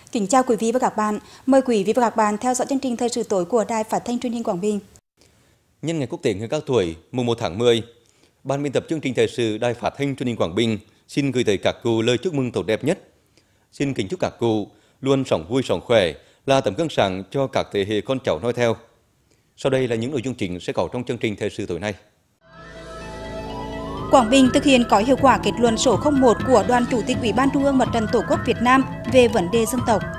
Kính chào quý vị và các bạn. Mời quý vị và các bạn theo dõi chương trình thời sự tối của Đài Phát thanh Truyền hình Quảng Bình. Nhân ngày quốc tế người cao tuổi, mùng 1 tháng 10, Ban biên tập chương trình thời sự Đài Phát thanh Truyền hình Quảng Bình xin gửi tới các cụ lời chúc mừng tốt đẹp nhất. Xin kính chúc các cụ luôn sống vui sống khỏe, là tấm gương sáng cho các thế hệ con cháu noi theo. Sau đây là những nội dung chính sẽ có trong chương trình thời sự tối nay. Quảng Bình thực hiện có hiệu quả kết luận số 01 của Đoàn Chủ tịch Ủy ban Trung ương Mặt trận Tổ quốc Việt Nam về vấn đề dân tộc.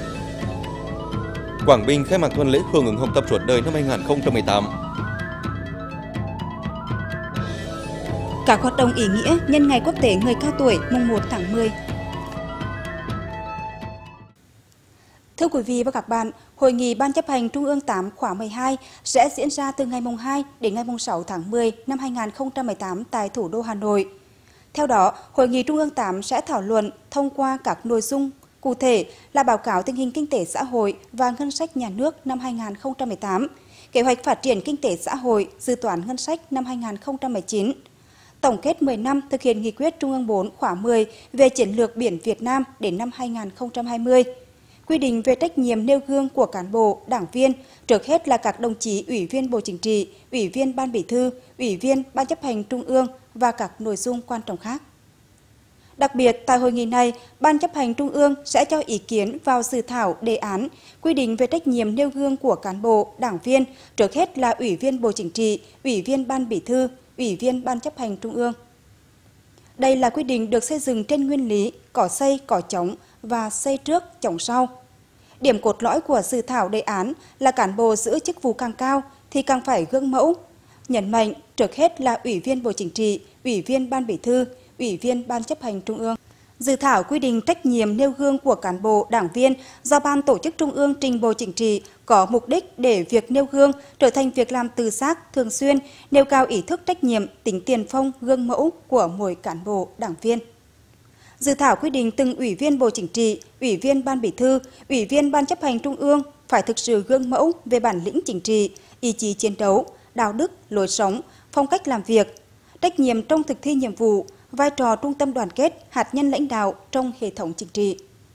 Quảng Bình khai mạc tuần lễ hưởng ứng học tập suốt đời năm 2018. Các hoạt động ý nghĩa nhân ngày quốc tế người cao tuổi mùng 1 tháng 10. Thưa quý vị và các bạn, Hội nghị Ban chấp hành Trung ương 8 khóa 12 sẽ diễn ra từ ngày mùng 2 đến ngày mùng 6 tháng 10 năm 2018 tại thủ đô Hà Nội. Theo đó, Hội nghị Trung ương 8 sẽ thảo luận thông qua các nội dung cụ thể là báo cáo tình hình kinh tế xã hội và ngân sách nhà nước năm 2018, kế hoạch phát triển kinh tế xã hội, dự toán ngân sách năm 2019, tổng kết 10 năm thực hiện nghị quyết Trung ương 4 khóa 10 về chiến lược biển Việt Nam đến năm 2020, quy định về trách nhiệm nêu gương của cán bộ, đảng viên, trước hết là các đồng chí Ủy viên Bộ Chính trị, Ủy viên Ban Bí thư, Ủy viên Ban chấp hành Trung ương và các nội dung quan trọng khác. Đặc biệt, tại hội nghị này, Ban chấp hành Trung ương sẽ cho ý kiến vào dự thảo đề án quy định về trách nhiệm nêu gương của cán bộ, đảng viên, trước hết là Ủy viên Bộ Chính trị, Ủy viên Ban Bí thư, Ủy viên Ban chấp hành Trung ương. Đây là quy định được xây dựng trên nguyên lý có xây, có chống và xây trước, chống sau. Điểm cốt lõi của dự thảo đề án là cán bộ giữ chức vụ càng cao thì càng phải gương mẫu, nhấn mạnh trước hết là Ủy viên Bộ Chính trị, Ủy viên Ban Bí thư, Ủy viên Ban chấp hành Trung ương. Dự thảo quy định trách nhiệm nêu gương của cán bộ, đảng viên do Ban Tổ chức Trung ương trình Bộ Chính trị có mục đích để việc nêu gương trở thành việc làm tự giác, thường xuyên, nêu cao ý thức trách nhiệm, tính tiền phong, gương mẫu của mỗi cán bộ, đảng viên. Dự thảo quy định từng Ủy viên Bộ Chính trị, Ủy viên Ban Bí thư, Ủy viên Ban chấp hành Trung ương phải thực sự gương mẫu về bản lĩnh chính trị, ý chí chiến đấu, đạo đức, lối sống, phong cách làm việc, trách nhiệm trong thực thi nhiệm vụ, vai trò trung tâm đoàn kết, hạt nhân lãnh đạo trong hệ thống chính trị.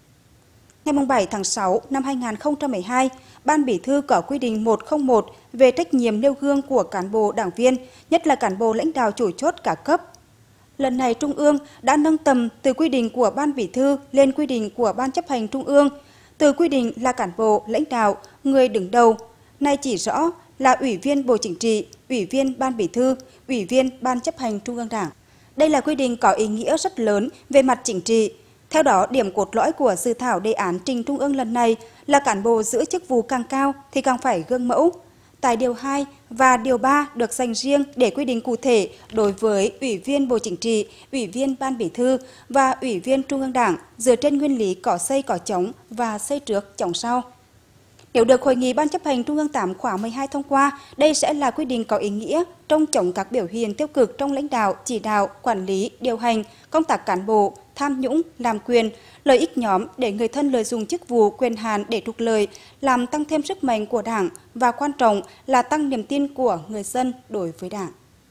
Ngày 7 tháng 6 năm 2012, Ban Bí thư có quy định 101 về trách nhiệm nêu gương của cán bộ đảng viên, nhất là cán bộ lãnh đạo chủ chốt các cấp. Lần này Trung ương đã nâng tầm từ quy định của Ban Bí thư lên quy định của Ban chấp hành Trung ương, từ quy định là cán bộ lãnh đạo, người đứng đầu, nay chỉ rõ là Ủy viên Bộ Chính trị, Ủy viên Ban Bí thư, Ủy viên Ban chấp hành Trung ương Đảng. Đây là quy định có ý nghĩa rất lớn về mặt chính trị. Theo đó, điểm cốt lõi của dự thảo đề án trình Trung ương lần này là cán bộ giữ chức vụ càng cao thì càng phải gương mẫu. Tại Điều 2 và Điều 3 được dành riêng để quy định cụ thể đối với Ủy viên Bộ Chính trị, Ủy viên Ban Bí thư và Ủy viên Trung ương Đảng dựa trên nguyên lý có xây có chống và xây trước chống sau. Nếu được Hội nghị Ban chấp hành Trung ương 8 khóa 12 thông qua, đây sẽ là quy định có ý nghĩa trong chống các biểu hiện tiêu cực trong lãnh đạo, chỉ đạo, quản lý, điều hành, công tác cán bộ, tham nhũng, làm quyền, lợi ích nhóm để người thân lợi dụng chức vụ quyền hạn để trục lợi, làm tăng thêm sức mạnh của Đảng và quan trọng là tăng niềm tin của người dân đối với Đảng.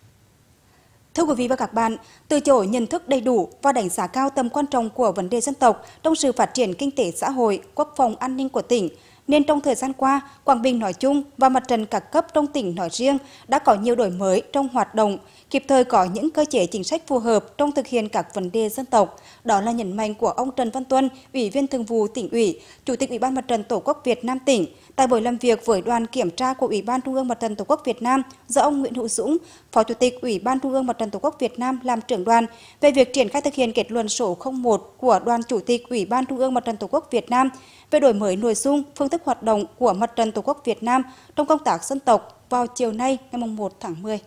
Thưa quý vị và các bạn, từ chỗ nhận thức đầy đủ và đánh giá cao tầm quan trọng của vấn đề dân tộc trong sự phát triển kinh tế xã hội, quốc phòng an ninh của tỉnh, nên trong thời gian qua, Quảng Bình nói chung và mặt trận các cấp trong tỉnh nói riêng đã có nhiều đổi mới trong hoạt động, kịp thời có những cơ chế chính sách phù hợp trong thực hiện các vấn đề dân tộc. Đó là nhấn mạnh của ông Trần Văn Tuân, Ủy viên Thường vụ Tỉnh ủy, Chủ tịch Ủy ban Mặt trận Tổ quốc Việt Nam tỉnh, tại buổi làm việc với đoàn kiểm tra của Ủy ban Trung ương Mặt trận Tổ quốc Việt Nam do ông Nguyễn Hữu Dũng, Phó Chủ tịch Ủy ban Trung ương Mặt trận Tổ quốc Việt Nam làm trưởng đoàn về việc triển khai thực hiện kết luận số 01 của Đoàn Chủ tịch Ủy ban Trung ương Mặt trận Tổ quốc Việt Nam về đổi mới nội dung, phương thức hoạt động của Mặt trận Tổ quốc Việt Nam trong công tác dân tộc vào chiều nay ngày 1 tháng 10.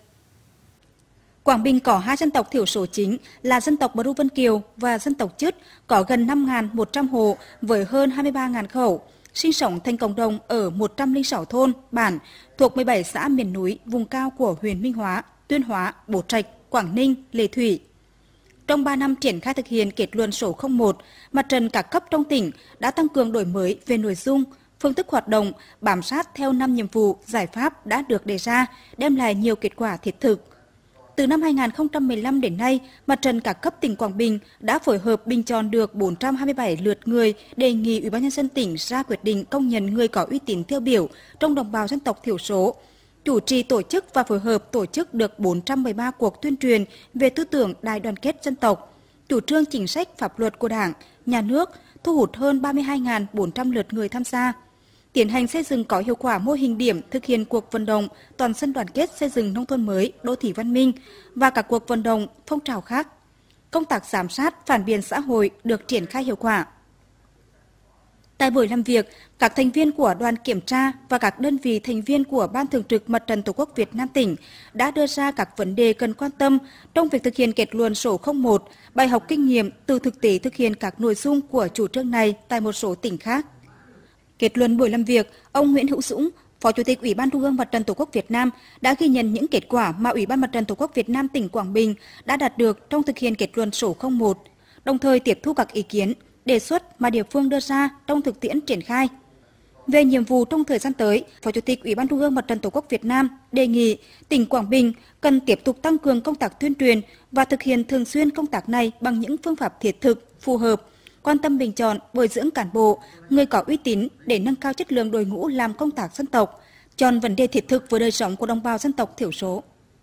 Quảng Bình có hai dân tộc thiểu số chính là dân tộc Bru Vân Kiều và dân tộc Chứt, có gần 5.100 hộ với hơn 23.000 khẩu, sinh sống thành cộng đồng ở 106 thôn, bản thuộc 17 xã miền núi, vùng cao của huyện Minh Hóa, Tuyên Hóa, Bố Trạch, Quảng Ninh, Lệ Thủy. Trong 3 năm triển khai thực hiện kết luận số 01, mặt trận các cấp trong tỉnh đã tăng cường đổi mới về nội dung, phương thức hoạt động, bám sát theo 5 nhiệm vụ, giải pháp đã được đề ra, đem lại nhiều kết quả thiết thực. từ năm 2015 đến nay, Mặt trận các cấp tỉnh Quảng Bình đã phối hợp bình chọn được 427 lượt người đề nghị Ủy ban nhân dân tỉnh ra quyết định công nhận người có uy tín tiêu biểu trong đồng bào dân tộc thiểu số. Chủ trì tổ chức và phối hợp tổ chức được 413 cuộc tuyên truyền về tư tưởng đại đoàn kết dân tộc, chủ trương chính sách pháp luật của Đảng, Nhà nước, thu hút hơn 32.400 lượt người tham gia. Tiến hành xây dựng có hiệu quả mô hình điểm thực hiện cuộc vận động toàn dân đoàn kết xây dựng nông thôn mới, đô thị văn minh và các cuộc vận động phong trào khác. Công tác giám sát, phản biện xã hội được triển khai hiệu quả. Tại buổi làm việc, các thành viên của đoàn kiểm tra và các đơn vị thành viên của Ban Thường trực Mặt trận Tổ quốc Việt Nam tỉnh đã đưa ra các vấn đề cần quan tâm trong việc thực hiện kết luận số 01, bài học kinh nghiệm từ thực tế thực hiện các nội dung của chủ trương này tại một số tỉnh khác. Kết luận buổi làm việc, ông Nguyễn Hữu Dũng, Phó Chủ tịch Ủy ban Trung ương Mặt trận Tổ quốc Việt Nam đã ghi nhận những kết quả mà Ủy ban Mặt trận Tổ quốc Việt Nam tỉnh Quảng Bình đã đạt được trong thực hiện kết luận số 01, đồng thời tiếp thu các ý kiến, đề xuất mà địa phương đưa ra trong thực tiễn triển khai. Về nhiệm vụ trong thời gian tới, Phó Chủ tịch Ủy ban Trung ương Mặt trận Tổ quốc Việt Nam đề nghị tỉnh Quảng Bình cần tiếp tục tăng cường công tác tuyên truyền và thực hiện thường xuyên công tác này bằng những phương pháp thiết thực, phù hợp, quan tâm bình chọn, bồi dưỡng cán bộ, người có uy tín để nâng cao chất lượng đội ngũ làm công tác dân tộc, chọn vấn đề thiết thực với đời sống của đồng bào dân tộc thiểu số.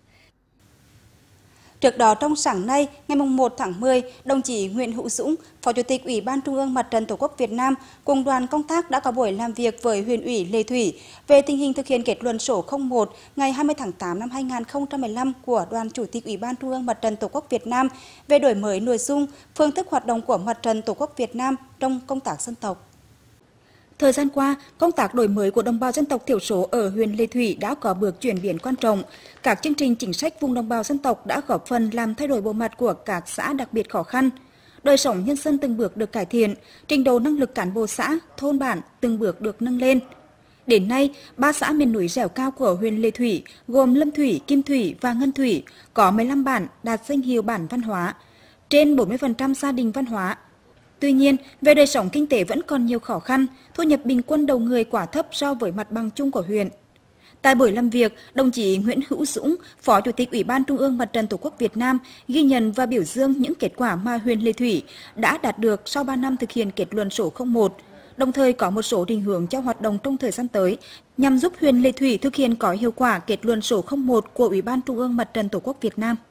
Trước đó, trong sáng nay, ngày 1 tháng 10, đồng chí Nguyễn Hữu Dũng, Phó Chủ tịch Ủy ban Trung ương Mặt trận Tổ quốc Việt Nam cùng đoàn công tác đã có buổi làm việc với huyện ủy Lê Thủy về tình hình thực hiện kết luận số 01 ngày 20 tháng 8 năm 2015 của đoàn Chủ tịch Ủy ban Trung ương Mặt trận Tổ quốc Việt Nam về đổi mới nội dung, phương thức hoạt động của Mặt trận Tổ quốc Việt Nam trong công tác dân tộc. Thời gian qua, công tác đổi mới của đồng bào dân tộc thiểu số ở huyện Lê Thủy đã có bước chuyển biến quan trọng. Các chương trình chính sách vùng đồng bào dân tộc đã góp phần làm thay đổi bộ mặt của các xã đặc biệt khó khăn. Đời sống nhân dân từng bước được cải thiện, trình độ năng lực cán bộ xã, thôn bản từng bước được nâng lên. Đến nay, 3 xã miền núi dẻo cao của huyện Lê Thủy gồm Lâm Thủy, Kim Thủy và Ngân Thủy có 15 bản đạt danh hiệu bản văn hóa, trên 40% gia đình văn hóa. Tuy nhiên, về đời sống kinh tế vẫn còn nhiều khó khăn, thu nhập bình quân đầu người quá thấp so với mặt bằng chung của huyện. Tại buổi làm việc, đồng chí Nguyễn Hữu Dũng, Phó Chủ tịch Ủy ban Trung ương Mặt trận Tổ quốc Việt Nam ghi nhận và biểu dương những kết quả mà huyện Lê Thủy đã đạt được sau 3 năm thực hiện kết luận số 01, đồng thời có một số định hướng cho hoạt động trong thời gian tới nhằm giúp huyện Lê Thủy thực hiện có hiệu quả kết luận số 01 của Ủy ban Trung ương Mặt trận Tổ quốc Việt Nam.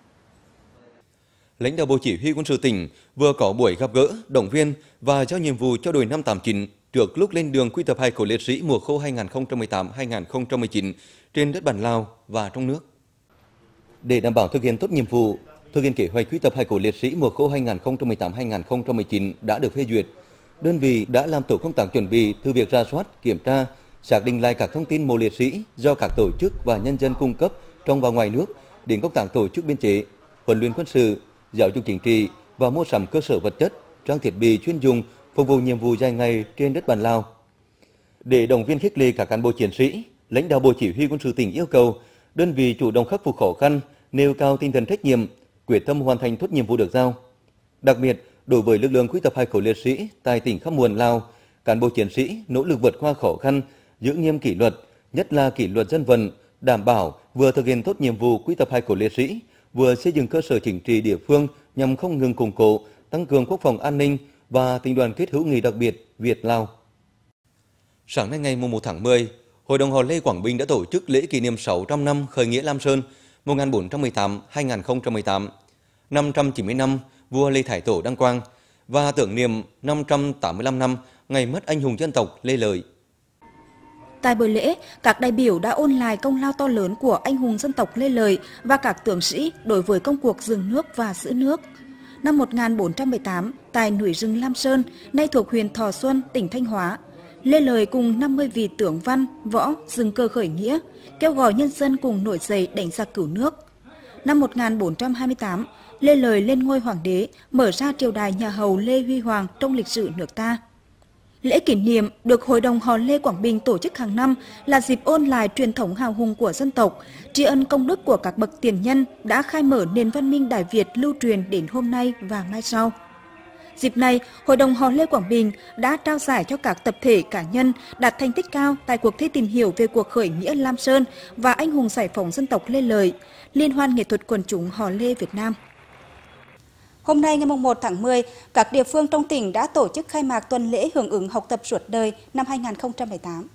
Lãnh đạo Bộ Chỉ huy Quân sự tỉnh vừa có buổi gặp gỡ, động viên và giao nhiệm vụ cho đội 589 trước lúc lên đường quy tập hài cốt liệt sĩ mùa khô 2018-2019 trên đất bản Lào và trong nước. Để đảm bảo thực hiện tốt nhiệm vụ, thực hiện kế hoạch quy tập hài cốt liệt sĩ mùa khô 2018-2019 đã được phê duyệt. Đơn vị đã làm tổ công tác chuẩn bị từ việc rà soát, kiểm tra, xác định lại các thông tin mộ liệt sĩ do các tổ chức và nhân dân cung cấp trong và ngoài nước đến công tác tổ chức biên chế, huấn luyện quân sự, giáo dục chính trị và mua sắm cơ sở vật chất, trang thiết bị chuyên dụng phục vụ nhiệm vụ dài ngày trên đất bản Lào. Để động viên khích lệ các cán bộ chiến sĩ, lãnh đạo Bộ Chỉ huy Quân sự tỉnh yêu cầu đơn vị chủ động khắc phục khó khăn, nêu cao tinh thần trách nhiệm, quyết tâm hoàn thành tốt nhiệm vụ được giao. Đặc biệt, đối với lực lượng quy tập hài cốt liệt sĩ tại tỉnh Khăm Muồn, Lào, cán bộ chiến sĩ nỗ lực vượt qua khó khăn, giữ nghiêm kỷ luật, nhất là kỷ luật dân vận, đảm bảo vừa thực hiện tốt nhiệm vụ quy tập hài cốt liệt sĩ, vừa xây dựng cơ sở chính trị địa phương nhằm không ngừng củng cố, tăng cường quốc phòng an ninh và tình đoàn kết hữu nghị đặc biệt Việt-Lào. Sáng nay ngày 1 tháng 10, Hội đồng Hò Lê Quảng Bình đã tổ chức lễ kỷ niệm 600 năm khởi nghĩa Lam Sơn 1418-2018, 590 năm vua Lê Thái Tổ đăng quang và tưởng niệm 585 năm ngày mất anh hùng dân tộc Lê Lợi. Tại buổi lễ, các đại biểu đã ôn lại công lao to lớn của anh hùng dân tộc Lê Lợi và các tướng sĩ đối với công cuộc dựng nước và giữ nước. Năm 1418, tại núi rừng Lam Sơn, nay thuộc huyện Thọ Xuân, tỉnh Thanh Hóa, Lê Lợi cùng 50 vị tướng văn, võ dừng cờ khởi nghĩa, kêu gọi nhân dân cùng nổi dậy đánh giặc cứu nước. Năm 1428, Lê Lợi lên ngôi hoàng đế, mở ra triều đại nhà Hầu Lê Huy Hoàng trong lịch sử nước ta. Lễ kỷ niệm được Hội đồng Hò Lê Quảng Bình tổ chức hàng năm là dịp ôn lại truyền thống hào hùng của dân tộc, tri ân công đức của các bậc tiền nhân đã khai mở nền văn minh Đại Việt lưu truyền đến hôm nay và mai sau. Dịp này, Hội đồng Hò Lê Quảng Bình đã trao giải cho các tập thể cá nhân đạt thành tích cao tại cuộc thi tìm hiểu về cuộc khởi nghĩa Lam Sơn và anh hùng giải phóng dân tộc Lê Lợi, Liên hoan nghệ thuật quần chúng Hò Lê Việt Nam. Hôm nay ngày 1 tháng 10, các địa phương trong tỉnh đã tổ chức khai mạc tuần lễ hưởng ứng học tập suốt đời năm 2018.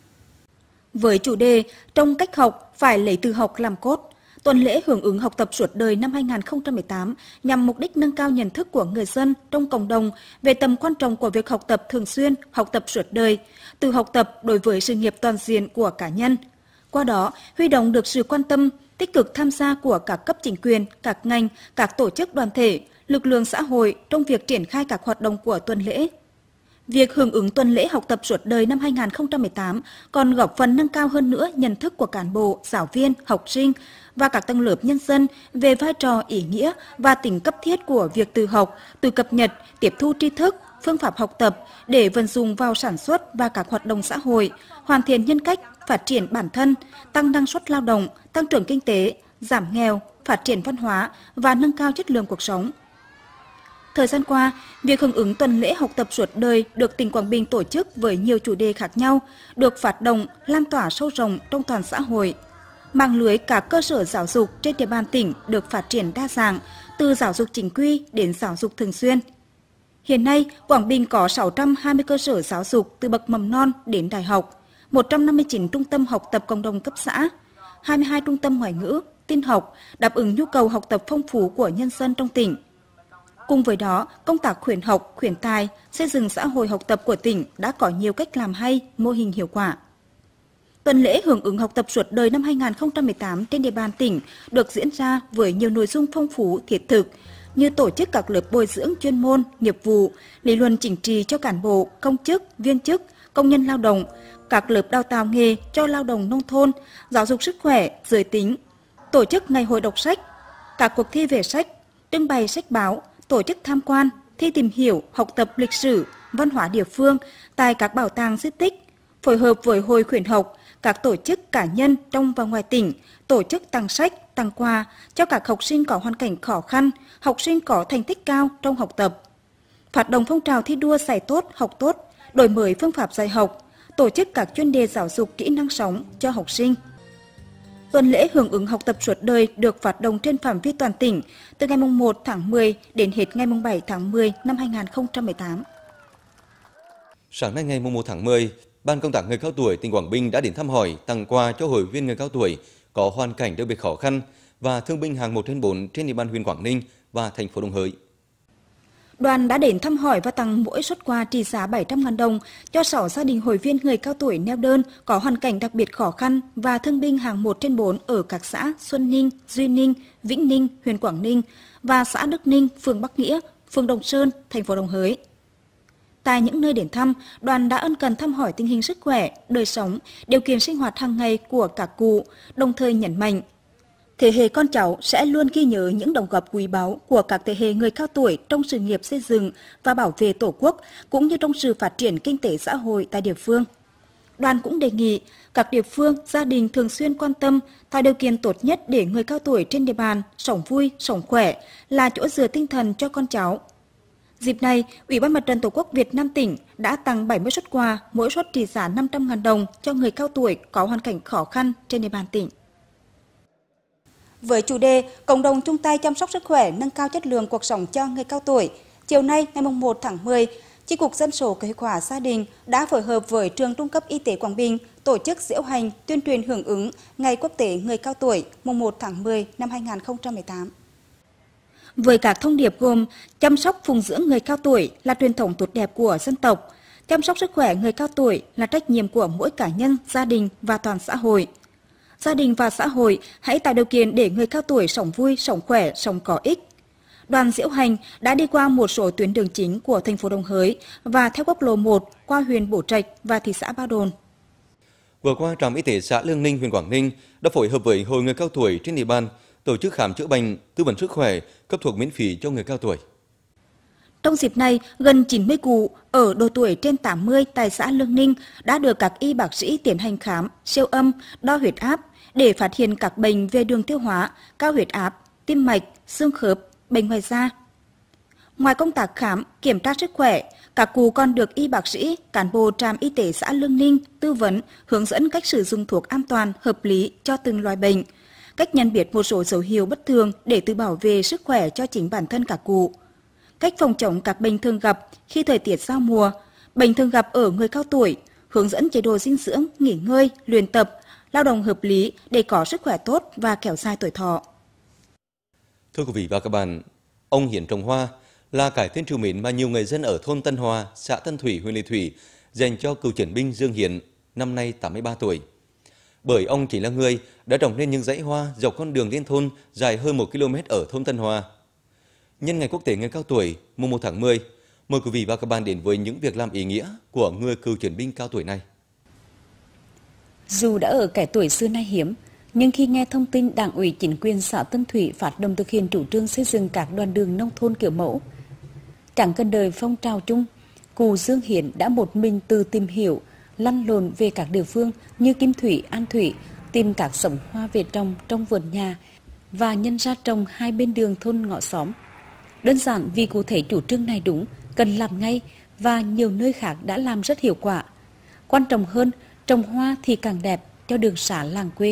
Với chủ đề trong cách học phải lấy từ học làm cốt, tuần lễ hưởng ứng học tập suốt đời năm 2018 nhằm mục đích nâng cao nhận thức của người dân trong cộng đồng về tầm quan trọng của việc học tập thường xuyên, học tập suốt đời, từ học tập đối với sự nghiệp toàn diện của cá nhân. Qua đó, huy động được sự quan tâm, tích cực tham gia của các cấp chính quyền, các ngành, các tổ chức đoàn thể, lực lượng xã hội trong việc triển khai các hoạt động của tuần lễ. Việc hưởng ứng tuần lễ học tập suốt đời năm 2018 còn góp phần nâng cao hơn nữa nhận thức của cán bộ, giáo viên, học sinh và các tầng lớp nhân dân về vai trò ý nghĩa và tính cấp thiết của việc tự học, tự cập nhật, tiếp thu tri thức, phương pháp học tập để vận dụng vào sản xuất và các hoạt động xã hội, hoàn thiện nhân cách, phát triển bản thân, tăng năng suất lao động, tăng trưởng kinh tế, giảm nghèo, phát triển văn hóa và nâng cao chất lượng cuộc sống. Thời gian qua, việc hưởng ứng tuần lễ học tập suốt đời được tỉnh Quảng Bình tổ chức với nhiều chủ đề khác nhau, được phát động, lan tỏa sâu rộng trong toàn xã hội. Mạng lưới các cơ sở giáo dục trên địa bàn tỉnh được phát triển đa dạng, từ giáo dục chính quy đến giáo dục thường xuyên. Hiện nay, Quảng Bình có 620 cơ sở giáo dục từ bậc mầm non đến đại học, 159 trung tâm học tập cộng đồng cấp xã, 22 trung tâm ngoại ngữ, tin học, đáp ứng nhu cầu học tập phong phú của nhân dân trong tỉnh. Cùng với đó, công tác khuyến học, khuyến tài, xây dựng xã hội học tập của tỉnh đã có nhiều cách làm hay, mô hình hiệu quả. Tuần lễ hưởng ứng học tập suốt đời năm 2018 trên địa bàn tỉnh được diễn ra với nhiều nội dung phong phú, thiết thực, như tổ chức các lớp bồi dưỡng chuyên môn, nghiệp vụ, lý luận chính trị cho cán bộ, công chức, viên chức, công nhân lao động, các lớp đào tạo nghề cho lao động nông thôn, giáo dục sức khỏe, giới tính, tổ chức ngày hội đọc sách, các cuộc thi về sách, trưng bày sách báo, tổ chức tham quan, thi tìm hiểu, học tập lịch sử, văn hóa địa phương tại các bảo tàng di tích, phối hợp với Hội khuyến học, các tổ chức cá nhân trong và ngoài tỉnh, tổ chức tặng sách, tặng quà cho các học sinh có hoàn cảnh khó khăn, học sinh có thành tích cao trong học tập. Phát động phong trào thi đua dạy tốt, học tốt, đổi mới phương pháp dạy học, tổ chức các chuyên đề giáo dục kỹ năng sống cho học sinh. Tuần lễ hưởng ứng học tập suốt đời được phát động trên phạm vi toàn tỉnh từ ngày 1 tháng 10 đến hết ngày 7 tháng 10 năm 2018. Sáng nay ngày 1 tháng 10, Ban công tác người cao tuổi tỉnh Quảng Bình đã đến thăm hỏi, tặng quà cho hội viên người cao tuổi có hoàn cảnh đặc biệt khó khăn và thương binh hạng 1/4 trên địa bàn huyện Quảng Ninh và thành phố Đồng Hới. Đoàn đã đến thăm hỏi và tặng mỗi suất quà trị giá 700.000 đồng cho 6 gia đình hội viên người cao tuổi neo đơn có hoàn cảnh đặc biệt khó khăn và thương binh hạng 1/4 ở các xã Xuân Ninh, Duy Ninh, Vĩnh Ninh, huyện Quảng Ninh và xã Đức Ninh, phường Bắc Nghĩa, phường Đồng Sơn, thành phố Đồng Hới. Tại những nơi đến thăm, đoàn đã ân cần thăm hỏi tình hình sức khỏe, đời sống, điều kiện sinh hoạt hàng ngày của các cụ, đồng thời nhấn mạnh thế hệ con cháu sẽ luôn ghi nhớ những đóng góp quý báu của các thế hệ người cao tuổi trong sự nghiệp xây dựng và bảo vệ Tổ quốc, cũng như trong sự phát triển kinh tế xã hội tại địa phương. Đoàn cũng đề nghị các địa phương, gia đình thường xuyên quan tâm, tạo điều kiện tốt nhất để người cao tuổi trên địa bàn sống vui, sống khỏe, là chỗ dựa tinh thần cho con cháu. Dịp này, Ủy ban Mặt trận Tổ quốc Việt Nam tỉnh đã tặng 70 suất quà, mỗi suất trị giá 500.000 đồng cho người cao tuổi có hoàn cảnh khó khăn trên địa bàn tỉnh. Với chủ đề cộng đồng chung tay chăm sóc sức khỏe, nâng cao chất lượng cuộc sống cho người cao tuổi, chiều nay ngày 1 tháng 10, Chi cục Dân số Kế hoạch hóa gia đình đã phối hợp với Trường Trung cấp Y tế Quảng Bình tổ chức diễu hành tuyên truyền hưởng ứng Ngày Quốc tế Người cao tuổi mùng 1 tháng 10 năm 2018. Với các thông điệp gồm chăm sóc phụng dưỡng người cao tuổi là truyền thống tốt đẹp của dân tộc, chăm sóc sức khỏe người cao tuổi là trách nhiệm của mỗi cá nhân, gia đình và toàn xã hội. Gia đình và xã hội hãy tạo điều kiện để người cao tuổi sống vui, sống khỏe, sống có ích. Đoàn diễu hành đã đi qua một số tuyến đường chính của thành phố Đồng Hới và theo quốc lộ 1 qua huyện Bố Trạch và thị xã Ba Đồn. Vừa qua, trạm y tế xã Lương Ninh, huyện Quảng Ninh đã phối hợp với hội người cao tuổi trên địa bàn tổ chức khám chữa bệnh, tư vấn sức khỏe, cấp thuốc miễn phí cho người cao tuổi. Trong dịp này, gần 90 cụ ở độ tuổi trên 80 tại xã Lương Ninh đã được các y bác sĩ tiến hành khám, siêu âm, đo huyết áp để phát hiện các bệnh về đường tiêu hóa, cao huyết áp, tim mạch, xương khớp, bệnh ngoài da. Ngoài công tác khám, kiểm tra sức khỏe, các cụ còn được y bác sĩ, cán bộ trạm y tế xã Lương Ninh tư vấn, hướng dẫn cách sử dụng thuốc an toàn, hợp lý cho từng loại bệnh, cách nhận biết một số dấu hiệu bất thường để tự bảo vệ sức khỏe cho chính bản thân các cụ, cách phòng chống các bệnh thường gặp khi thời tiết giao mùa, bệnh thường gặp ở người cao tuổi, hướng dẫn chế độ dinh dưỡng, nghỉ ngơi, luyện tập, lao động hợp lý để có sức khỏe tốt và kéo dài tuổi thọ. Thưa quý vị và các bạn, ông Hiến trồng hoa là cái tên trừu mến mà nhiều người dân ở thôn Tân Hòa, xã Tân Thủy, huyện Lệ Thủy dành cho cựu chiến binh Dương Hiến, năm nay 83 tuổi. Bởi ông chính là người đã trồng nên những dãy hoa dọc con đường liên thôn dài hơn 1 km ở thôn Tân Hòa. Nhân ngày quốc tế người cao tuổi, mùng 1 tháng 10, mời quý vị và các bạn đến với những việc làm ý nghĩa của người cựu chiến binh cao tuổi này. Dù đã ở kẻ tuổi xưa nay hiếm, nhưng khi nghe thông tin Đảng ủy chính quyền xã Tân Thủy phát động thực hiện chủ trương xây dựng các đoạn đường nông thôn kiểu mẫu, chẳng cần đời phong trào chung, cụ Dương Hiến đã một mình tự tìm hiểu, lăn lộn về các địa phương như Kim Thủy, An Thủy, tìm các giống hoa về trồng trong vườn nhà và nhân ra trồng hai bên đường thôn ngõ xóm. Đơn giản vì cụ thể chủ trương này đúng, cần làm ngay và nhiều nơi khác đã làm rất hiệu quả. Quan trọng hơn, trồng hoa thì càng đẹp cho đường xá làng quê.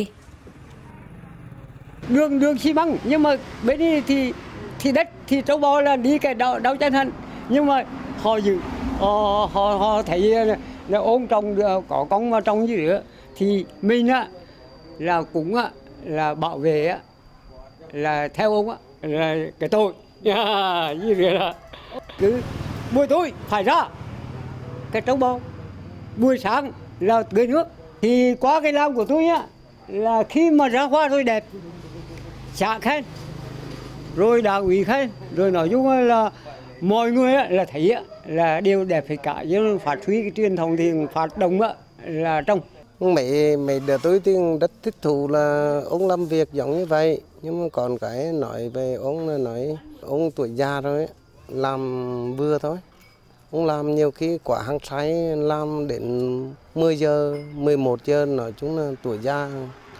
Đường xi măng, nhưng mà bên đây thì đất thì trâu bò là đi cái đau chân hẳn, nhưng mà họ giữ họ thấy là ôn trồng có con mà trồng gì nữa thì mình là cũng là bảo vệ là theo ông là cái tội như vậy là cứ buổi tối phải ra cái trâu bò, buổi sáng là tưới nước. Thì qua cái làm của tôi là khi mà ra hoa rồi đẹp, xã khen, rồi đảng ủy khen, rồi nói chung là mọi người là thấy là đều đẹp hết cả, nhưng phát huy cái truyền thống thì phát động là trong. Mấy đứa tôi thì rất thích thú là ông làm việc giống như vậy, nhưng mà còn cái nói về ông là nói ông tuổi già rồi làm vừa thôi. Ông làm nhiều khi quả hăng say, làm đến 10 giờ, 11 giờ, nói chung là tuổi già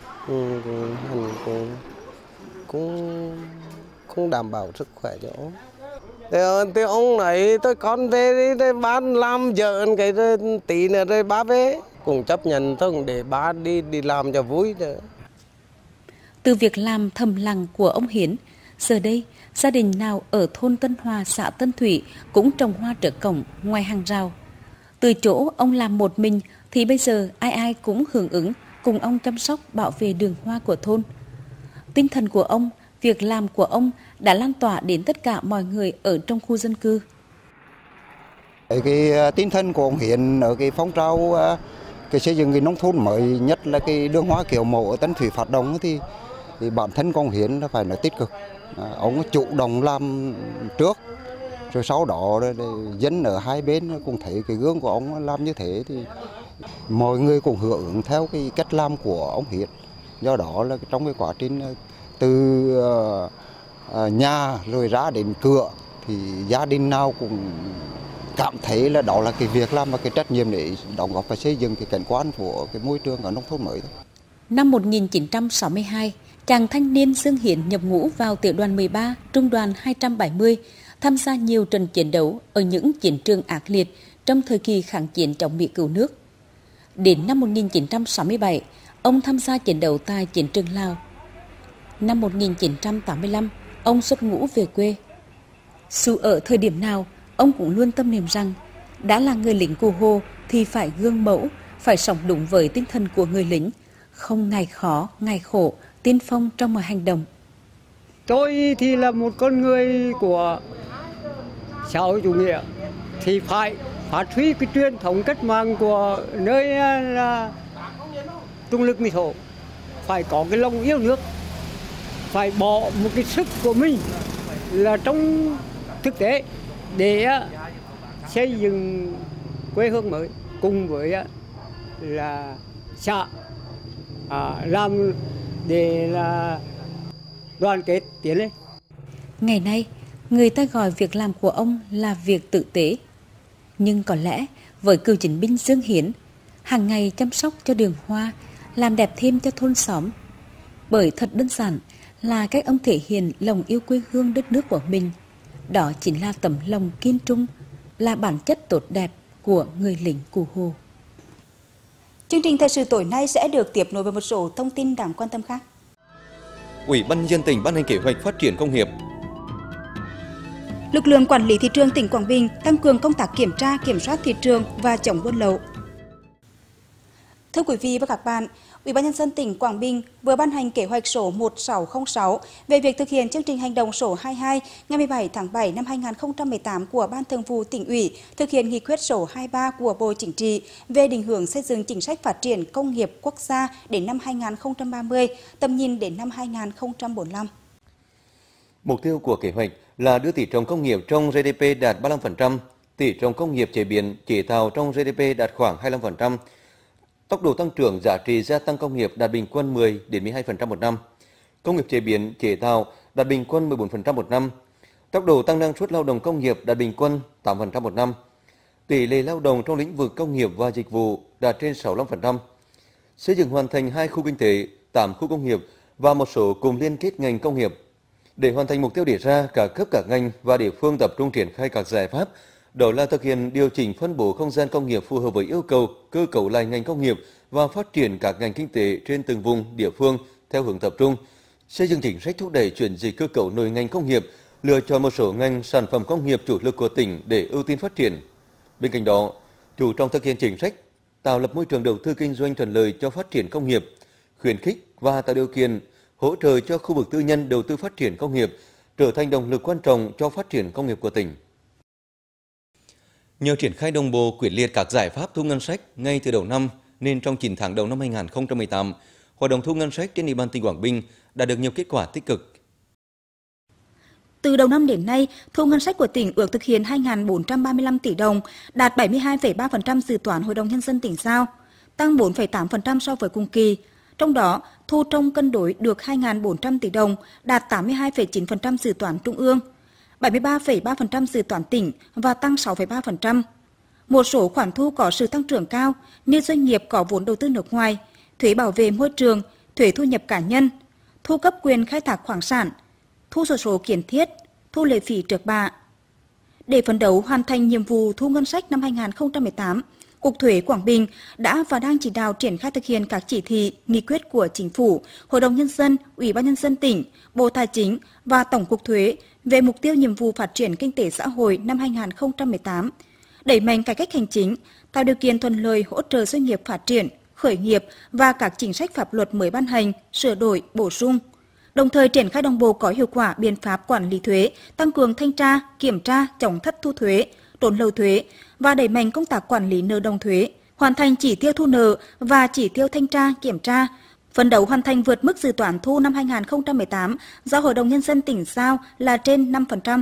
cũng không đảm bảo sức khỏe cho ông. Thì ông nói tôi con về đi, bán làm vợ cái tí nữa rồi ba về. Cũng chấp nhận thôi, để ba đi làm cho vui. Từ việc làm thầm lặng của ông Hiến, giờ đây, gia đình nào ở thôn Tân Hòa, xã Tân Thủy cũng trồng hoa trước cổng, ngoài hàng rào. Từ chỗ ông làm một mình thì bây giờ ai cũng hưởng ứng, cùng ông chăm sóc bảo vệ đường hoa của thôn. Tinh thần của ông, việc làm của ông đã lan tỏa đến tất cả mọi người ở trong khu dân cư. Cái tinh thần của ông Hiến ở cái phong trào cái xây dựng cái nông thôn mới, nhất là cái đường hoa kiểu mẫu ở Tân Thủy phát động thì bản thân của ông Hiến là phải nói tích cực. Ông chủ động làm trước, rồi sau đó dân ở hai bên cũng thấy cái gương của ông làm như thế thì mọi người cũng hưởng ứng theo cái cách làm của ông Hiến. Do đó là trong cái quá trình từ nhà rồi ra đến cửa thì gia đình nào cũng cảm thấy là đó là cái việc làm và cái trách nhiệm để đóng góp và xây dựng cái cảnh quan của cái môi trường ở nông thôn mới. Năm 1962, chàng thanh niên Dương Hiến nhập ngũ vào tiểu đoàn 13, trung đoàn 270, tham gia nhiều trận chiến đấu ở những chiến trường ác liệt trong thời kỳ kháng chiến chống Mỹ cứu nước. Đến năm 1967, ông tham gia chiến đấu tại chiến trường Lào. Năm 1985, ông xuất ngũ về quê. Dù ở thời điểm nào, ông cũng luôn tâm niệm rằng đã là người lính cụ Hồ thì phải gương mẫu, phải sống đúng với tinh thần của người lính, không ngại khó, ngại khổ, tiên phong trong mọi hành động. Tôi thì là một con người của xã hội chủ nghĩa thì phải phát huy cái truyền thống cách mạng của nơi là Trung Lực Mỹ Thổ, phải có cái lòng yêu nước, phải bỏ một cái sức của mình là trong thực tế để xây dựng quê hương mới cùng với là xã làm để là đoàn kết tiến lên. Ngày nay, người ta gọi việc làm của ông là việc tử tế. Nhưng có lẽ với cựu chiến binh Dương Hiến, hàng ngày chăm sóc cho đường hoa, làm đẹp thêm cho thôn xóm. Bởi thật đơn giản là cách ông thể hiện lòng yêu quê hương đất nước của mình, Đó chính là tấm lòng kiên trung, là bản chất tốt đẹp của người lính Cụ Hồ. Chương trình thời sự tối nay sẽ được tiếp nối với một số thông tin đáng quan tâm khác. Ủy ban nhân dân tỉnh ban hành kế hoạch phát triển công nghiệp. Lực lượng quản lý thị trường tỉnh Quảng Bình tăng cường công tác kiểm tra, kiểm soát thị trường và chống buôn lậu. Thưa quý vị và các bạn, Ủy ban nhân dân tỉnh Quảng Bình vừa ban hành kế hoạch số 1606 về việc thực hiện chương trình hành động số 22 ngày 17 tháng 7 năm 2018 của Ban Thường vụ Tỉnh ủy, thực hiện nghị quyết số 23 của Bộ Chính trị về định hướng xây dựng chính sách phát triển công nghiệp quốc gia đến năm 2030, tầm nhìn đến năm 2045. Mục tiêu của kế hoạch là đưa tỷ trọng công nghiệp trong GDP đạt 35%, tỷ trọng công nghiệp chế biến chế tạo trong GDP đạt khoảng 25%, tốc độ tăng trưởng giá trị gia tăng công nghiệp đạt bình quân 10 đến 12% một năm, công nghiệp chế biến chế tạo đạt bình quân 14% một năm, tốc độ tăng năng suất lao động công nghiệp đạt bình quân 8% một năm, tỷ lệ lao động trong lĩnh vực công nghiệp và dịch vụ đạt trên 65%, xây dựng hoàn thành 2 khu kinh tế, 8 khu công nghiệp và một số cụm liên kết ngành công nghiệp. Để hoàn thành mục tiêu đề ra, cả cấp các ngành và địa phương tập trung triển khai các giải pháp, đó là thực hiện điều chỉnh phân bổ không gian công nghiệp phù hợp với yêu cầu, cơ cấu lại ngành công nghiệp và phát triển các ngành kinh tế trên từng vùng, địa phương theo hướng tập trung, xây dựng chính sách thúc đẩy chuyển dịch cơ cấu nội ngành công nghiệp, lựa chọn một số ngành sản phẩm công nghiệp chủ lực của tỉnh để ưu tiên phát triển. Bên cạnh đó, chú trọng thực hiện chính sách, tạo lập môi trường đầu tư kinh doanh thuận lợi cho phát triển công nghiệp, khuyến khích và tạo điều kiện hỗ trợ cho khu vực tư nhân đầu tư phát triển công nghiệp, trở thành động lực quan trọng cho phát triển công nghiệp của tỉnh. Nhờ triển khai đồng bộ quyết liệt các giải pháp thu ngân sách ngay từ đầu năm, nên trong 9 tháng đầu năm 2018, hoạt động thu ngân sách trên địa bàn tỉnh Quảng Bình đã được nhiều kết quả tích cực. Từ đầu năm đến nay, thu ngân sách của tỉnh ước thực hiện 2.435 tỷ đồng, đạt 72,3% dự toán Hội đồng Nhân dân tỉnh giao, tăng 4,8% so với cùng kỳ. Trong đó, thu trong cân đối được 2.400 tỷ đồng, đạt 82,9% dự toán trung ương, 73,3% dự toán tỉnh và tăng 6,3%. Một số khoản thu có sự tăng trưởng cao như doanh nghiệp có vốn đầu tư nước ngoài, thuế bảo vệ môi trường, thuế thu nhập cá nhân, thu cấp quyền khai thác khoáng sản, thu sổ số kiến thiết, thu lệ phí trước bạ. Để phấn đấu hoàn thành nhiệm vụ thu ngân sách năm 2018, Cục Thuế Quảng Bình đã và đang chỉ đạo triển khai thực hiện các chỉ thị, nghị quyết của Chính phủ, Hội đồng Nhân dân, Ủy ban Nhân dân tỉnh, Bộ Tài chính và Tổng cục Thuế về mục tiêu nhiệm vụ phát triển kinh tế xã hội năm 2018, đẩy mạnh cải cách hành chính, tạo điều kiện thuận lợi hỗ trợ doanh nghiệp phát triển, khởi nghiệp và các chính sách pháp luật mới ban hành, sửa đổi, bổ sung. Đồng thời triển khai đồng bộ có hiệu quả biện pháp quản lý thuế, tăng cường thanh tra, kiểm tra, chống thất thu thuế, trốn lậu thuế và đẩy mạnh công tác quản lý nợ động thuế, hoàn thành chỉ tiêu thu nợ và chỉ tiêu thanh tra, kiểm tra, phấn đấu hoàn thành vượt mức dự toán thu năm 2018 do Hội đồng Nhân dân tỉnh giao là trên 5%.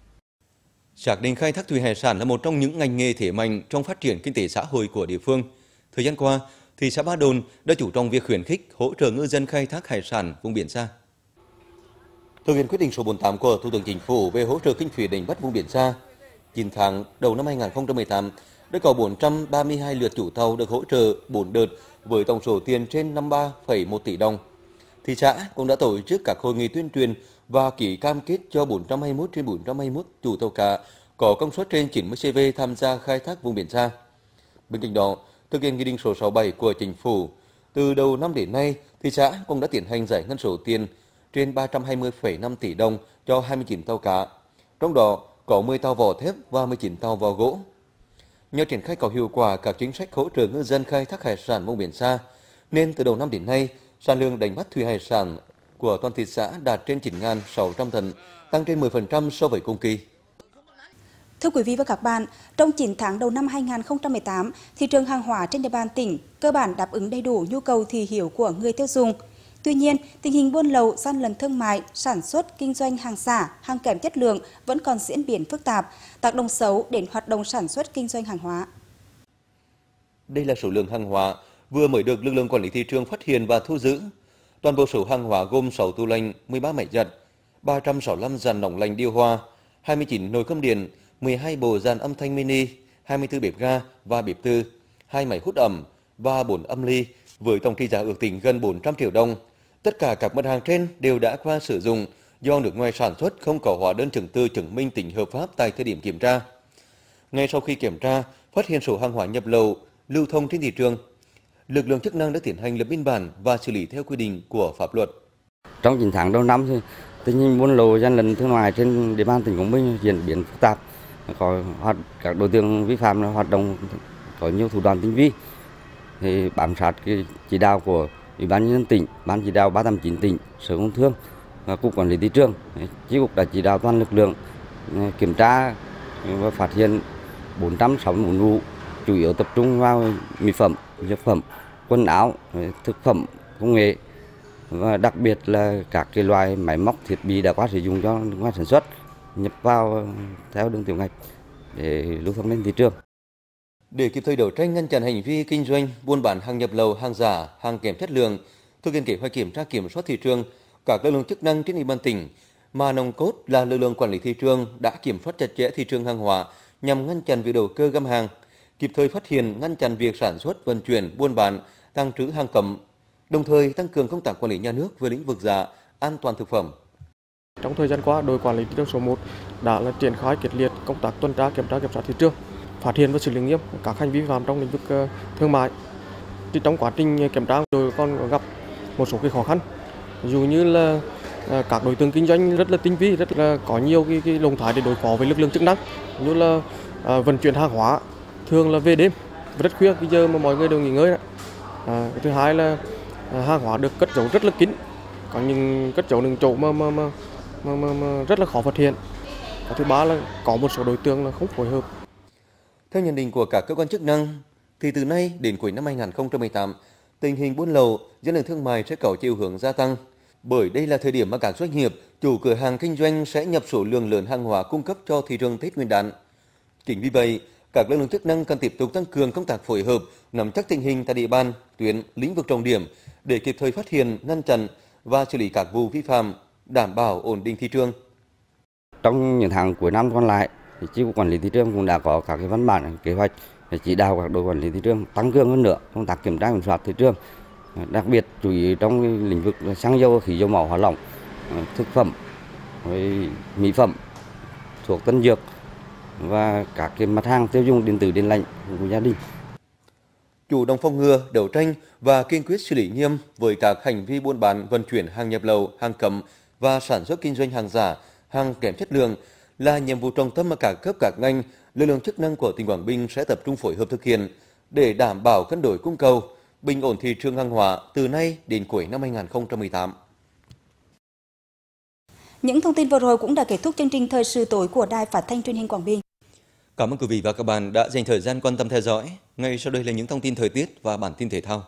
Xác định khai thác thủy hải sản là một trong những ngành nghề thế mạnh trong phát triển kinh tế xã hội của địa phương. Thời gian qua, thị xã Ba Đồn đã chủ động việc khuyến khích hỗ trợ ngư dân khai thác hải sản vùng biển xa. Thực hiện quyết định số 48 của Thủ tướng Chính phủ về hỗ trợ kinh phí đánh bắt vùng biển xa, 9 tháng đầu năm 2018 đã có 432 lượt chủ tàu được hỗ trợ 4 đợt với tổng số tiền trên 53,1 tỷ đồng. Thị xã cũng đã tổ chức các hội nghị tuyên truyền và ký cam kết cho 421 trên 421 chủ tàu cá có công suất trên 90 CV tham gia khai thác vùng biển xa. Bên cạnh đó, thực hiện nghị định số 67 của Chính phủ, từ đầu năm đến nay, thị xã cũng đã tiến hành giải ngân số tiền trên 320,5 tỷ đồng cho 29 tàu cá, trong đó có 10 tàu vỏ thép và 19 tàu vỏ gỗ. Nhờ triển khai có hiệu quả các chính sách hỗ trợ ngư dân khai thác hải sản vùng biển xa, nên từ đầu năm đến nay, sản lượng đánh bắt thủy hải sản của toàn thị xã đạt trên 9.600 tấn, tăng trên 10% so với cùng kỳ. Thưa quý vị và các bạn, trong 9 tháng đầu năm 2018, thị trường hàng hóa trên địa bàn tỉnh cơ bản đáp ứng đầy đủ nhu cầu thị hiếu của người tiêu dùng. Tuy nhiên, tình hình buôn lậu, gian lận thương mại, sản xuất, kinh doanh hàng giả, hàng kém chất lượng vẫn còn diễn biến phức tạp, tác động xấu đến hoạt động sản xuất kinh doanh hàng hóa. Đây là số lượng hàng hóa vừa mới được lực lượng quản lý thị trường phát hiện và thu giữ. Toàn bộ số hàng hóa gồm 6 tủ lạnh, 13 máy giặt, 365 dàn nóng lạnh điều hòa, 29 nồi cơm điện, 12 bộ dàn âm thanh mini, 24 bếp ga và bếp từ, 2 máy hút ẩm và 4 âm ly với tổng trị giá ước tính gần 400 triệu đồng. Tất cả các mặt hàng trên đều đã qua sử dụng, do nước ngoài sản xuất không có hóa đơn chứng từ chứng minh tính hợp pháp tại thời điểm kiểm tra. Ngay sau khi kiểm tra, phát hiện số hàng hóa nhập lậu lưu thông trên thị trường, lực lượng chức năng đã tiến hành lập biên bản và xử lý theo quy định của pháp luật. Trong 9 tháng đầu năm thì tình hình buôn lậu gian lận thương mại trên địa bàn tỉnh Quảng Bình diễn biến phức tạp, có các đối tượng vi phạm hoạt động có nhiều thủ đoạn tinh vi. Thì bám sát cái chỉ đạo của Ủy ban nhân dân tỉnh, Ban chỉ đạo 389 tỉnh, Sở Công Thương và Cục Quản lý thị trường, chi cục đã chỉ đạo toàn lực lượng kiểm tra và phát hiện 464 vụ, chủ yếu tập trung vào mỹ phẩm, dược phẩm, quần áo, thực phẩm, công nghệ và đặc biệt là các cái loại máy móc thiết bị đã qua sử dụng cho nước ngoài sản xuất nhập vào theo đường tiểu ngạch để lưu thông lên thị trường. Để kịp thời đấu tranh ngăn chặn hành vi kinh doanh, buôn bán hàng nhập lậu, hàng giả, hàng kém chất lượng, thực hiện kế hoạch kiểm tra kiểm soát thị trường, các lực lượng chức năng trên địa bàn tỉnh mà nòng cốt là lực lượng quản lý thị trường đã kiểm soát chặt chẽ thị trường hàng hóa nhằm ngăn chặn việc đầu cơ găm hàng, kịp thời phát hiện ngăn chặn việc sản xuất, vận chuyển, buôn bán, tàng trữ hàng cấm, đồng thời tăng cường công tác quản lý nhà nước về lĩnh vực giá, an toàn thực phẩm. Trong thời gian qua, đội quản lý thị trường số 1 đã triển khai quyết liệt công tác tuần tra kiểm soát thị trường, phát hiện và xử lý nghiêm các hành vi vi phạm trong lĩnh vực thương mại. Thì trong quá trình kiểm tra, đội còn gặp một số cái khó khăn, ví dụ như là các đối tượng kinh doanh rất là tinh vi, rất là có nhiều cái lồng thái để đối phó với lực lượng chức năng, như là vận chuyển hàng hóa thường là về đêm rất khuya, cái giờ mà mọi người đều nghỉ ngơi. Cái thứ hai là hàng hóa được cất giấu rất là kín, có những cất giấu những chỗ mà rất là khó phát hiện. Cái thứ ba là có một số đối tượng là không phối hợp. Theo nhận định của các cơ quan chức năng, thì từ nay đến cuối năm 2018, tình hình buôn lậu, gian lận thương mại sẽ có chiều hướng gia tăng. Bởi đây là thời điểm mà các doanh nghiệp, chủ cửa hàng kinh doanh sẽ nhập số lượng lớn hàng hóa cung cấp cho thị trường Tết Nguyên đán. Chính vì vậy, các lực lượng chức năng cần tiếp tục tăng cường công tác phối hợp, nắm chắc tình hình tại địa bàn, tuyến, lĩnh vực trọng điểm để kịp thời phát hiện, ngăn chặn và xử lý các vụ vi phạm, đảm bảo ổn định thị trường. Trong những tháng cuối năm còn lại, chi cục quản lý thị trường cũng đã có các cái văn bản kế hoạch để chỉ đạo các đội quản lý thị trường tăng cường hơn nữa công tác kiểm tra kiểm soát thị trường, đặc biệt chú ý trong lĩnh vực xăng dầu, khí dầu mỏ hóa lỏng, thực phẩm, mỹ phẩm, thuốc tân dược và các cái mặt hàng tiêu dùng điện tử điện lạnh của gia đình. Chủ động phòng ngừa, đấu tranh và kiên quyết xử lý nghiêm với các hành vi buôn bán, vận chuyển hàng nhập lậu, hàng cấm và sản xuất kinh doanh hàng giả, hàng kém chất lượng là nhiệm vụ trọng tâm mà các cấp các ngành, lực lượng chức năng của tỉnh Quảng Bình sẽ tập trung phối hợp thực hiện để đảm bảo cân đối cung cầu, bình ổn thị trường hàng hóa từ nay đến cuối năm 2018. Những thông tin vừa rồi cũng đã kết thúc chương trình thời sự tối của Đài Phát thanh Truyền hình Quảng Bình. Cảm ơn quý vị và các bạn đã dành thời gian quan tâm theo dõi. Ngay sau đây là những thông tin thời tiết và bản tin thể thao.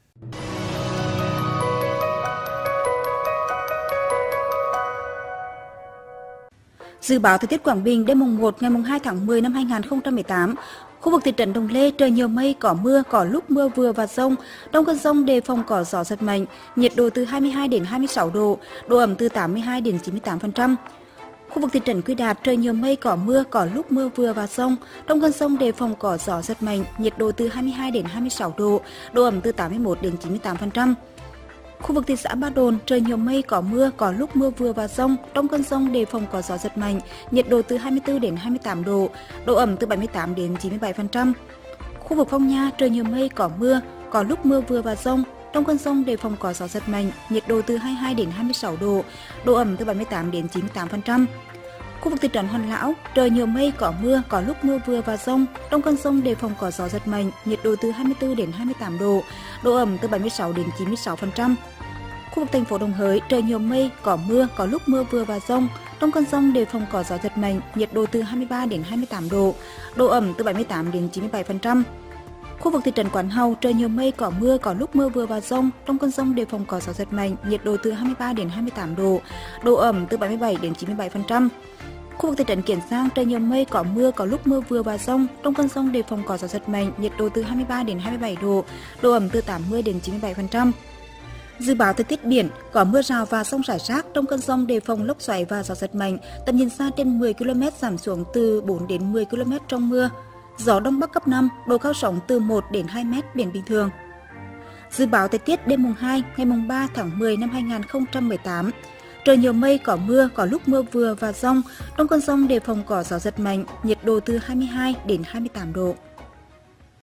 Dự báo thời tiết Quảng Bình đêm mùng 1 ngày mùng 2 tháng 10 năm 2018. Khu vực thị trấn Đồng Lê trời nhiều mây, có mưa, có lúc mưa vừa và dông. Trong cơn dông đề phòng có gió giật mạnh, nhiệt độ từ 22 đến 26 độ, độ ẩm từ 82 đến 98%. Khu vực thị trấn Quy Đạt trời nhiều mây, có mưa, có lúc mưa vừa và dông. Trong cơn dông đề phòng có gió giật mạnh, nhiệt độ từ 22 đến 26 độ, độ ẩm từ 81 đến 98%. Khu vực thị xã Ba Đồn trời nhiều mây, có mưa, có lúc mưa vừa và dông. Trong cơn dông đề phòng có gió giật mạnh, nhiệt độ từ 24 đến 28 độ, độ ẩm từ 78 đến 97%. Khu vực Phong Nha trời nhiều mây, có mưa, có lúc mưa vừa và dông. Trong cơn dông đề phòng có gió giật mạnh, nhiệt độ từ 22 đến 26 độ, độ ẩm từ 78 đến 98%. Khu vực thị trấn Hoàn Lão trời nhiều mây, có mưa, có lúc mưa vừa và dông. Trong cơn dông đề phòng có gió giật mạnh, nhiệt độ từ 24 đến 28 độ, độ ẩm từ 76 đến 96%. Khu vực thành phố Đồng Hới trời nhiều mây, có mưa, có lúc mưa vừa và dông. Trong cơn dông đề phòng có gió giật mạnh, nhiệt độ từ 23 đến 28 độ, độ ẩm từ 78 đến 97%. Khu vực thị trấn Quán Hào trời nhiều mây, có mưa, có lúc mưa vừa và dông. Trong cơn dông đề phòng có gió giật mạnh, nhiệt độ từ 23 đến 28 độ, độ ẩm từ 77 đến 97%. Khu vực thị trấn Kiến Giang trời nhiều mây, có mưa, có lúc mưa vừa và dông. Trong cơn dông đề phòng có gió giật mạnh, nhiệt độ từ 23 đến 27 độ, độ ẩm từ 80 đến 97%. Dự báo thời tiết biển, có mưa rào và dông rải rác. Trong cơn dông đề phòng lốc xoáy và gió giật mạnh, tầm nhìn xa trên 10 km, giảm xuống từ 4 đến 10 km trong mưa. Gió đông bắc cấp 5, độ cao sóng từ 1 đến 2 mét, biển bình thường. Dự báo thời tiết đêm mùng 2 ngày mùng 3 tháng 10 năm 2018. Trời nhiều mây, có mưa, có lúc mưa vừa và dông. Trong cơn dông đề phòng có gió giật mạnh, nhiệt độ từ 22 đến 28 độ.